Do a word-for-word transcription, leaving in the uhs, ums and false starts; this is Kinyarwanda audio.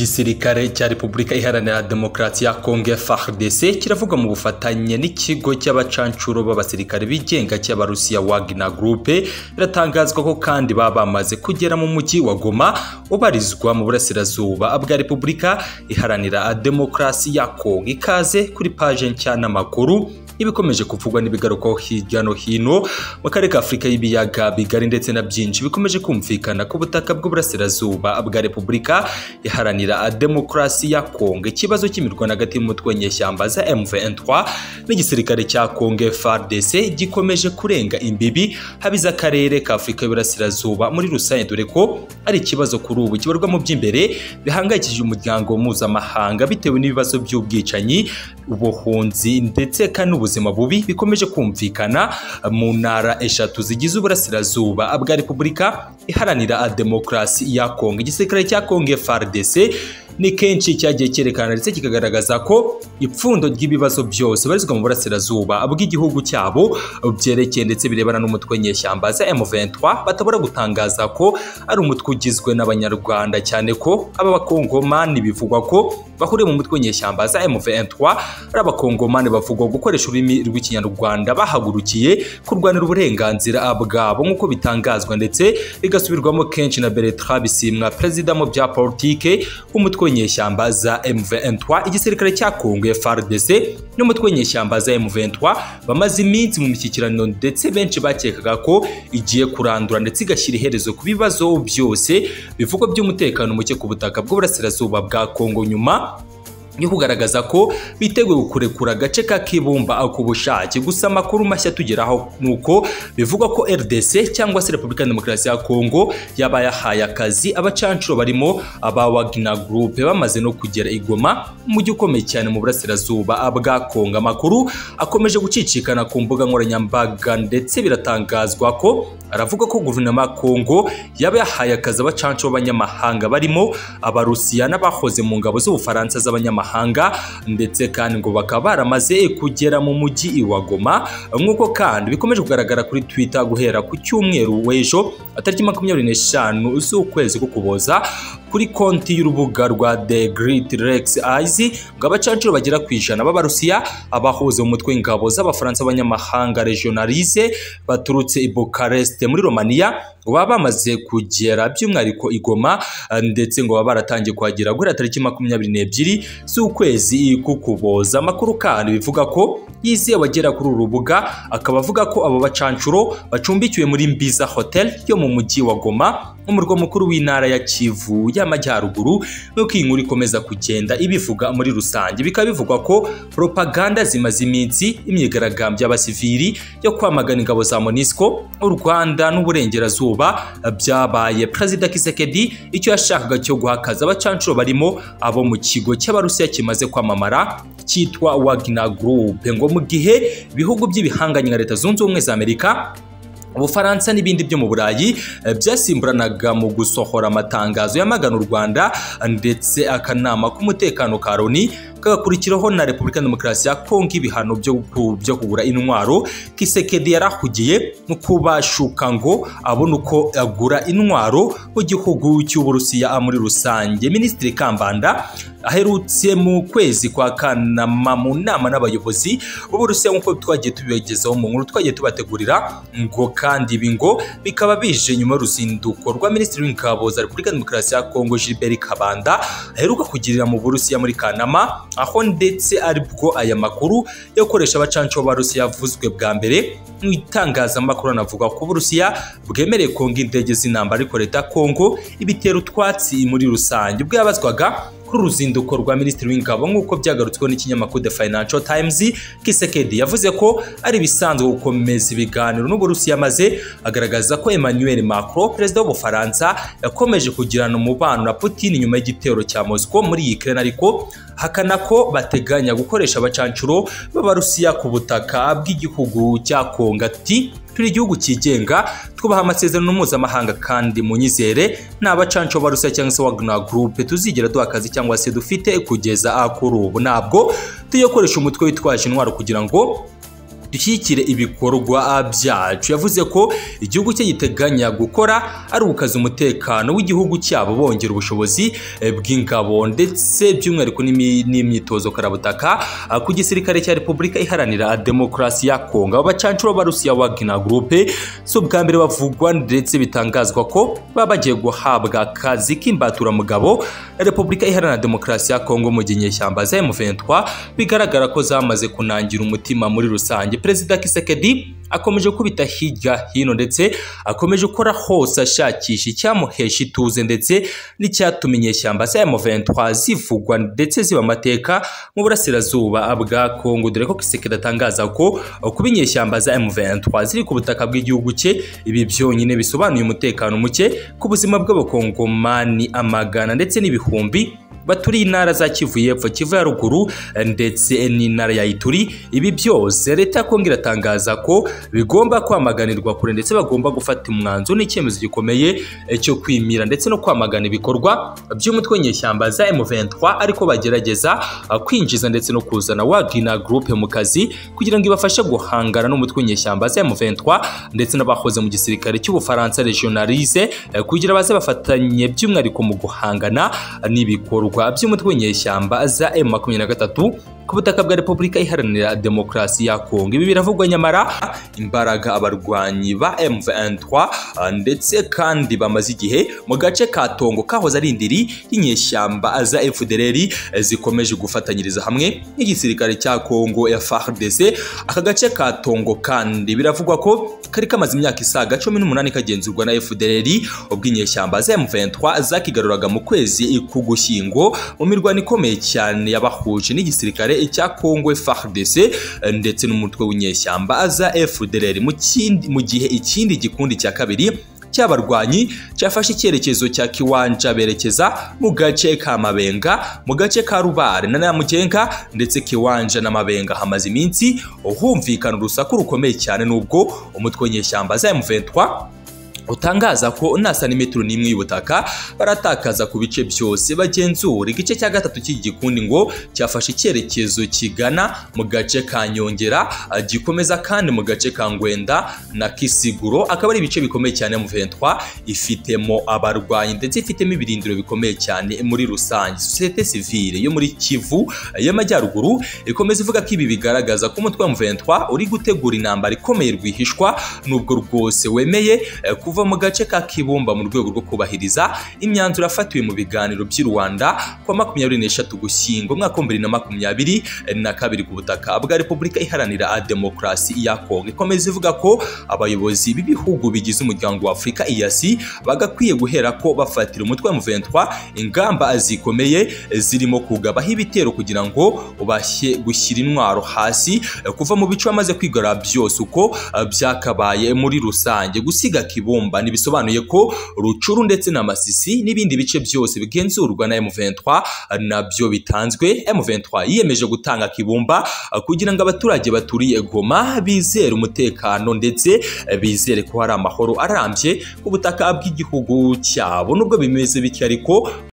Igisirikare cya Repubulika Iharanira Demokarasi ya Kongo F A R D C kiravuga mu bufatanye n'ikigo cy'abacancuro b'abasirikare bigenga cy'abarusiya Wagner Group biratangazwa ko kandi baba bamaze kugera mu mujyi wa Goma ubarizwa mu burasirazuba bwa Repubulika Iharanira Demokarasi ya Kongo. Ikaze kuri page nshya n'amakuru ibikomeje kuvugwa n'ibigarukaho hirya no hino mu karere ka Afurika y'ibiyaga bigari ndetse na byinshi bikomeje kumvikana ku butaka bw'uburasirazuba bwa Repubulika Iharanira Demokarasi ya Kongo. Ikibazo cy'imirwano hagati y'umutwe w'inyeshyamba za M vingt trois n'igisirikare cya Kongo F A R D C gikomeje kurenga imbibi habiza akarere ka Afurika y'uburasirazuba muri rusange, dore ko ari ikibazo kuri ubu kibarwa mu by'imbere bihangayikishije umuryango mpuzamahanga bitewe n'ibibazo by'ubwicanyi, ubuhunzi ndetse kandi ubuzima bubi bikomeje kumvikana mu ntara eshatu zigize uburasirazuba bwa Repubulika Iharanira Demokarasi ya Kongo. Igisirikare cya Kongo F A R D C ni kenshi cyagiye cyerekana ndetse kikagaragaza ko ipfundo ry'ibibazo byose barizwa mu burasirazuba bw'igihugu cyabo byerekeye ndetse birebana n'umutwe w'inyeshyamba za M vingt trois batabura gutangaza ko ari umutwe ugizwe n'abanyarwanda, cyane ko aba bakongomani bivugwa ko bahuriye mu mutwe w'inyeshyamba za M vingt trois ari abakongomani bavugwa gukoresha ururimi rw'ikinyarwanda bahagurukiye kurwanira uburenganzira bwabo nk'uko bitangazwa ndetse bigasubirwamo kenshi na Bertrand Bisimwa, perezida mu bya politike w'umutwe w'inyeshyamba za M vingt trois. Igisirikare cya Kongo F A R D C n'umutwe w'inyeshyamba za M vingt trois bamaze iminsi mu mishyikirano ndetse benshi bakekaga ko igiye kurandura ndetse igashyira iherezo ku bibazo byose bivugwa by'umutekano muke ku butaka bw'uburasirazuba bwa Kongo, nyuma yo kugaragaza ko biteguye kurekura agace ka Kibumba ku bushake. Gusa amakuru mashya tugeraho nuko bivugwa ko R D C cyangwa se Repubulika ya Demokarasi ya Kongo yaba yahaye akazi abacancuro barimo aba Wagner Group bamaze no kugera i Goma, umujyi ukomeye cyane mu burasirazuba bwa Kongo. Amakuru akomeje gucicikana ku mbuga nkoranyambaga ndetse biratangazwa ko aravuga ko guverinoma ya Kongo yaba yahaye akazi abacancuro b'abanyamahanga barimo abarusiya n'abahoze mu ngabo z'Ubufaransa z'abanyamahanga hanga ndetse kandi ngo bakaba baramaze kugera mu mujyi wa Goma, nk'uko kandi bikomeje kugaragara kuri Twitter guhera ku cyumweru w'ejo atariki makumyabiri n'eshanu z'ukwezi k'Ukuboza kuri konti y'urubuga rwa The Great Rex Eyes ngo abacancuro bagera ku ijana b'abarusiya abahoze mu mutwe w'ingabo z'Abafaransa abanyamahanga regionalise baturutse i Bucharest muri Romania baba bamaze kugera by'umwihariko i Goma ndetse ngo baba baratangiye kuhagera guhera tariki makumyabiri n'ebyiri z'ukwezi k'Ukuboza. Amakuru kandi bivuga ko yiziye bagera kuri uru rubuga akaba avuga ko abo bacancuro bacumbikiwe muri Mbiza Hotel yo mu mujyi wa Goma, umurwa mukuru w'intara ya Kivu y'Amajyaruguru. Nuko iyi nkuru ikomeza kugenda ibivuga muri rusange, bikaba bivugwa ko propaganda zimaze iminsi imyigaragambyo y'abasivili yo kwamagana ingabo za MONUSCO u Rwanda n'uburengerazuba byabaye. Perezida Kisekedi icyo yashakaga cyo guhakaza abacancuro barimo abo mu kigo cy'abarusiya kimaze kwamamara cyitwa Wagner Group, ngo mu gihe ibihugu by'ibihanganye nka Leta Zunze Ubumwe za Amerika, Ubufaransa n'ibindi byo mu Burayi byasimburanaga mu gusohora amatangazo yamagana u Rwanda ndetse akanama k'umutekano ka Loni kagakurikiraho na Repubulika ya Demokarasi ya Kongo ibihano byo byo kugura intwaro. Kisekedi yarahugiye mu kubashuka ngo abone uko agura intwaro mu gihugu cy'Uburusiya muri rusange. Minisitiri Kambanda aherutse mu kwezi kwa Kanama mu nama n'abayobozi b'Uburusiya nk'uko twagiye tubigezaho mu nkuru twagiye tubategurira, ngo kandi ibi ngo bikaba bije nyuma y'uruzinduko rwa Minisitiri w'Ingabo za Repubulika ya Demokarasi ya Kongo Gilbert Kabanda aheruka kugirira mu Burusiya muri Kanama, aho ndetse aribwo aya makuru yo gukoresha abacancuro b'Abarusiya yavuzwe bwa mbere mu itangazamakuru. Anavuga ko Uburusiya bwemereye Kongo indege z'intambara ariko Leta ya Kongo ibitera utwatsi muri rusange. Ubwo yabazwaga kuri uruzinduko rwa Minisitiri w'Ingabo nk'uko byagarutsweho n'ikinyamakuru The Financial Times, Kisekedi yavuze ko ari bisanzwe gukomeza ibiganiro n'Uburusiya, maze agaragaza ko Emmanuel Macron, perezida w'Ubufaransa, yakomeje kugirana umubano na Putin nyuma y'igitero cya Moscow muri Ukraine, ariko hakana ko bateganya gukoresha abacancuro b'Abarusiya ku butaka bw'igihugu cya Kongo. Ati turi igihugu cyigenga twubaha amasezerano mpuzamahanga kandi munyizere nta bacancuro b'Abarusiya cyangwa se Wagner Group tuzigera duha akazi cyangwa se dufite kugeza kuri ubu. Ntabwo tuyokoresha umutwe witwaje intwaro kugira ngo dushyigikire ibikorwa byacu. Yavuze ko igihugu cye giteganya gukora ari ugukaza umutekano w'igihugu cyabo bongera ubushobozi bw'ingabo ndetse by'umwihariko n'imyitozo karabutaka ku gisirikare cya Repubulika Iharanira Demokarasi ya Kongo. Aba bacancuro b'Abarusiya Wagner Group so bwa mbere bavugwa ndetse bitangazwa ko baba bagiye guhabwa akazi k'imbaturamugabo na Repubulika Iharanira Demokarasi ya Kongo mu gihe inyeshyamba za M vingt-trois bigaragara ko zamaze kunangira umutima muri rusange. Perezida Tshisekedi akomeje kubita hirya hino ndetse akomeje gukora hose ashakisha icyamuhesha ituze ndetse n'icyatuma inyeshyamba za M vingt-trois zivugwa ndetse ziba amateka mu burasirazuba bwa Kongo, dore ko Tshisekedi atangaza ko kuba inyeshyamba za M vingt-trois ziri ku butaka bw'igihugu cye ibi byonyine bisobanuye umutekano muke ku buzima bw'abakongomani amagana ndetse n'ibihumbi baturiye intara za Kivu y'Epfo, Kivu ya Ruguru ndetse n'intara ya Ituri. Ibi byose leta ya Kongo iratangaza ko bigomba kwamaganirwa kure ndetse bagomba gufata umwanzuro n'icyemezo gikomeye cyo kwimira ndetse no kwamagana ibikorwa by'umutwe w'inyeshyamba za M vingt-trois ariko bagerageza kwinjiza ndetse no kuzana Wagner Group mu kazi kugira ngo ibafashe guhangana n'umutwe w'inyeshyamba za M vingt-trois ndetse n'abahoze mu gisirikare cy'Ubufaransa Regionalise kugira baze bafatanye by'umwihariko mu guhangana n'ibikorwa by'umutwe w'inyeshyamba za M makumyabiri na gatatu ku butaka bwa Repubulika Iharanira Demokarasi ya Kongo. Ibi biravugwa nyamara imbaraga abarwanyi ba M vingt-trois ndetse kandi bamaze igihe mu gace ka Tongo kahoze ari indiri y'inyeshyamba za F D L R zikomeje gufatanyiriza hamwe n'igisirikare cya Kongo ya F A R D C. Aka gace ka Tongo kandi biravugwa ko kari kamaze imyaka isaga cumi n'umunani kagenzurwa na F D L R ubw'inyeshyamba za M vingt-trois zakigaruraga mu kwezi k'Ugushyingo mu mirwano ikomeye cyane yabahuje n'igisirikare cya Kongo F A R D C ndetse n'umutwe w'inyeshyamba za F D L R. Mu kindi mu gihe ikindi gikundi cya kabiri cy'abarwanyi cyafashe icyerekezo cya Kiwanja berekeza mu gace ka Mabenga, mu gace ka Rubare na Namugenga ndetse Kiwanja na Mabenga hamaze iminsi humvikana urusaku rukomeye cyane nubwo umutwe w'inyeshyamba za M vingt-trois utangaza ko nta santimetero n'imwe y'ubutaka baratakaza ku bice byose bagenzura. Igice cya gatatu cy'igikundi ngo cyafashe icyerekezo kigana mu gace ka Nyongera gikomeza kandi mu gace ka Ngwenda na Kisiguro, akaba ari ibice bikomeye cyane M vingt-trois ifitemo abarwanyi ndetse ifitemo ibirindiro bikomeye cyane muri rusange. Societe civile yo muri Kivu y'Amajyaruguru ikomeza ivuga ko ibi bigaragaza ko umutwe wa M vingt-trois uri gutegura intambara ikomeye rwihishwa nubwo rwose wemeye kuva mu gace ka Kibumba mu rwego rwo kubahiriza imyanzuro afatiwe mu biganiro by'i Rwanda kwa makumyabiri n'eshatu Gushyingo mwaka wa bibiri na makumyabiri na kabiri ku butaka bwa Repubulika Iharanira Demokarasi ya Kongo. Ikomeza ivuga ko abayobozi b'ibihugu bigize umuryango wa Afurika E A C bagakwiye guhera ko bafatira umutwe wa M vingt-trois ingamba zikomeye zirimo kugabaho ibitero kugira ngo ubashye gushyira intwaro hasi kuva mu bice bamaze kwigarura byose uko byakabaye muri rusange. Gusiga Kibumba ntibisobanuye ko Rucuru ndetse na Masisi n'ibindi bice byose bigenzurwa na M vingt-trois nabyo bitanzwe. M vingt-trois yiyemeje gutanga Kibumba kugira ngo abaturage baturiye Goma bizere umutekano ndetse bizere ko hari amahoro arambye ku butaka bw'igihugu cyabo. Nubwo bimeze bityo ariko